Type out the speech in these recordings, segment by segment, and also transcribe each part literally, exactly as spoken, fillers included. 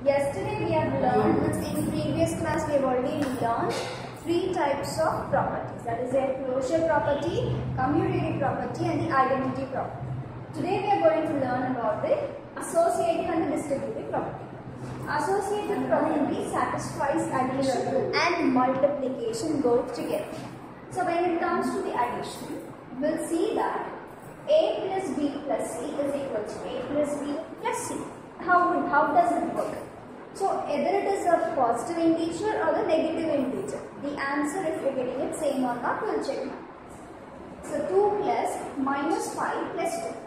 Yesterday we have learned, in previous class we have already learned three types of properties. That is a closure property, commutative property and the identity property. Today we are going to learn about the associative and the distributive property. Associative property satisfies addition and multiplication both together. So when it comes to the addition, we will see that a plus b plus c is equal to a plus b plus c. How, how does it work? So either it is a positive integer or the negative integer. The answer, if you are getting it same or not, we will check now. So two plus minus five plus two.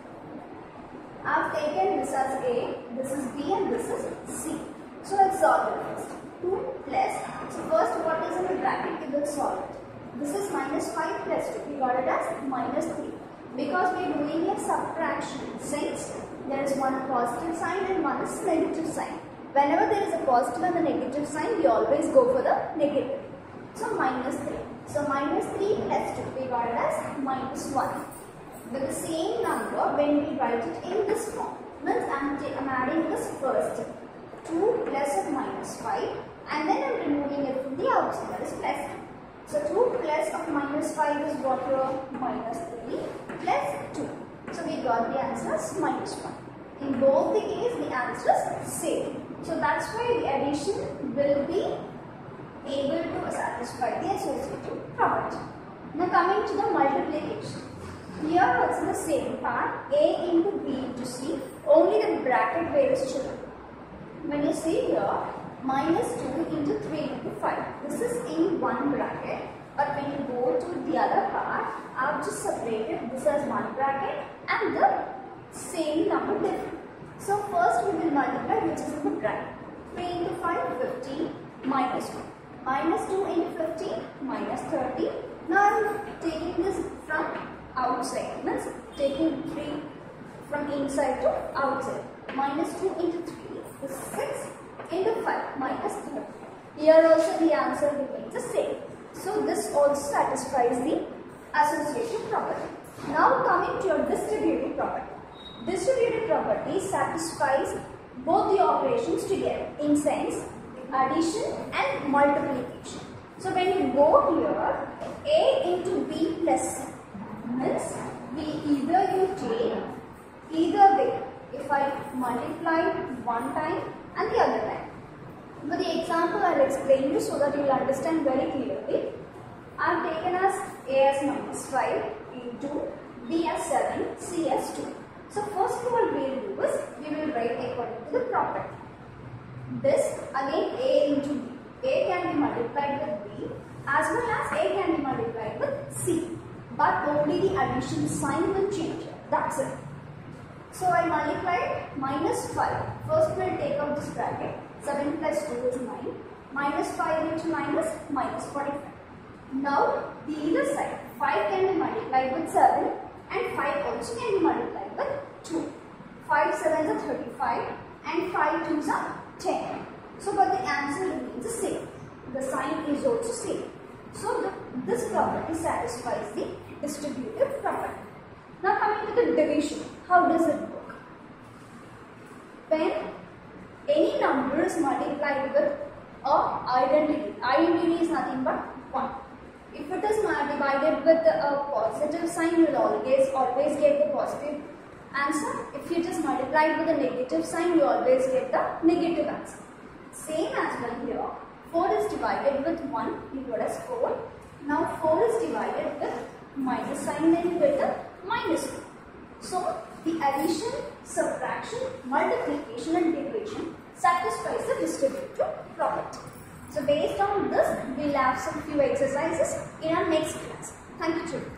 I have taken this as a, this is b and this is c. So let's solve it first. two plus, so first what is in the bracket, we will solve it. This is minus five plus two, we got it as minus three. Because we are doing a subtraction, since there is one positive sign and one is negative sign. Whenever there is a positive and a negative sign, we always go for the negative. So minus three. So minus three plus two, we got it as minus one. With the same number, when we write it in this form, means I am adding this first. two plus of minus five and then I am removing it from the outside, that is plus two. So two plus of minus five is what here? Minus three plus two. So we got the answer as minus one. In both the cases, the answer is same. So that's why the addition will be able to satisfy the associative property. Now coming to the multiplication. Here also the same part, a into b into c, only the bracket varies children. When you see here, minus two into three into five. This is in one bracket, but when you go to the other part, I have just separated this as one bracket and the same number different. So first we will multiply which is in the bracket. three into five, fifteen, minus one. Minus two into fifteen, minus thirty. Now I am taking this from outside, means taking three from inside to outside. Minus two into three is six into five, minus thirty. Here also the answer remains the same. So this also satisfies the associative property. Now coming to your distributive property. Distributive property satisfies both the operations together in sense addition and multiplication. So when you go here, a into b plus c means we either you take either way. If I multiply one time and the other time. But the example I will explain you so that you will understand very clearly. I have taken as a as minus five into b as seven, c as two. So first of all we will do is we will write according to the property. This again a into b. A can be multiplied with b as well as a can be multiplied with c. But only the addition sign will change. That's it. So I multiplied minus five. First we will take out this bracket. seven plus two is nine. Minus five into nine is minus forty-five. Now the either side, five can be multiplied with seven and five also can be multiplied with two. five sevens are thirty-five and five twos are ten. So but the answer remains the same. The sign is also same. So the, this property satisfies the distributive property. Now coming to the division. How does it work? When any number is multiplied with a identity. Identity is nothing but one. If it is divided with a positive sign, you will always always get the positive answer. If it is multiplied with a negative sign, you always get the negative answer. Same as well here. four is divided with one, you got as four. Now four is divided with minus sign, then you get the minus one. So the addition, subtraction, multiplication and division satisfies the distributive property. So based on this, we will have some few exercises in our next class. Thank you children.